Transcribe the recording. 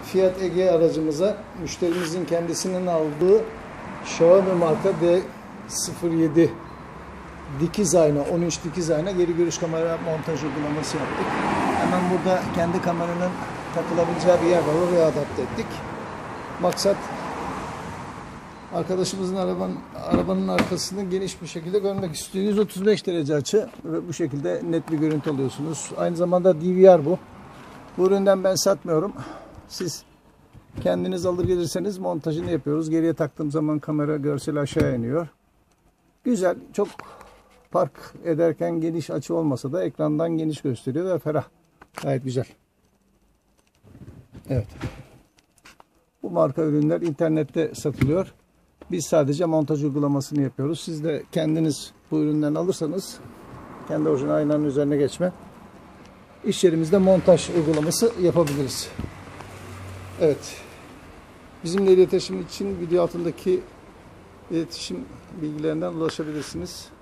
Fiat Egea aracımıza müşterimizin kendisinin aldığı Xiaomi marka D07 dikiz ayna, 13 dikiz ayna geri görüş kamera montaj uygulaması yaptık. Hemen burada kendi kameranın takılabileceği bir yer var, oraya adapte ettik. Maksat arkadaşımızın arabanın arkasını geniş bir şekilde görmek istiyor. 135 derece açı ve bu şekilde net bir görüntü alıyorsunuz. Aynı zamanda DVR bu. Bu üründen ben satmıyorum. Siz kendiniz alır gelirseniz montajını yapıyoruz. Geriye taktığım zaman kamera görsel aşağı iniyor. Güzel, çok park ederken geniş açı olmasa da ekrandan geniş gösteriyor ve ferah. Gayet güzel. Evet. Bu marka ürünler internette satılıyor. Biz sadece montaj uygulamasını yapıyoruz. Siz de kendiniz bu üründen alırsanız kendi orijinal aynanın üzerine geçme, İş yerimizde montaj uygulaması yapabiliriz. Evet. Bizimle iletişim için video altındaki iletişim bilgilerinden ulaşabilirsiniz.